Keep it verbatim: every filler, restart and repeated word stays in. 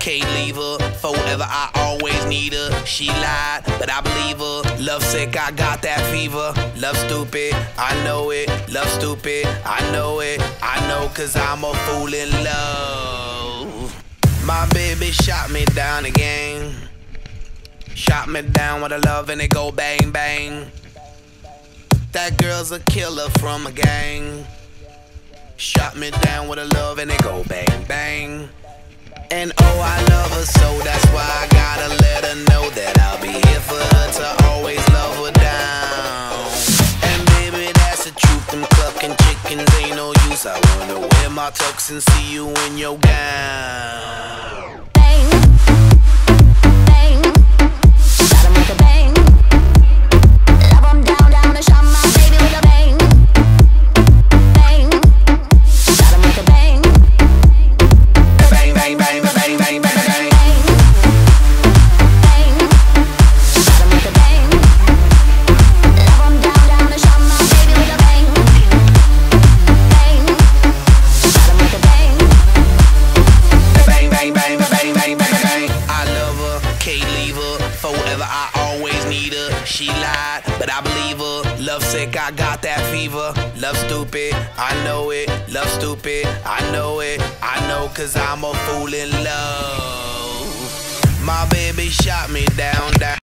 can't leave her. Forever, I always need her. She lied, but I believe her. Love sick, I got that fever. Love stupid, I know it. Love stupid, I know it. I know, cause I'm a fool in love. My baby shot me down again. Shot me down with a love and it go bang bang. That girl's a killer from a gang. Shot me down with a love and it go bang bang. And oh, I love her so, that's why I gotta let her know that I'll be here for her to always love her down. And baby, that's the truth, them clucking chickens ain't no use. I wanna wear my tux and see you in your gown. Bang, bang, gotta make a bang. Love 'em down, down and shot my baby with a bang. Bang, gotta make a bang. Bang, bang, bang, bang, bang, bang, bang. Bang, gotta make a bang. Love 'em down, down and shot my baby with a bang. Bang, gotta make a bang. Bang, bang, bang, bang, bang, bang, bang. I love her, can't leave her. Forever, I always need her. She lied, but I believe her. Love sick, I got that fever. Love stupid, I know it. Love stupid, I know it. I know, cause I'm a fool in love. My baby shot me down, down.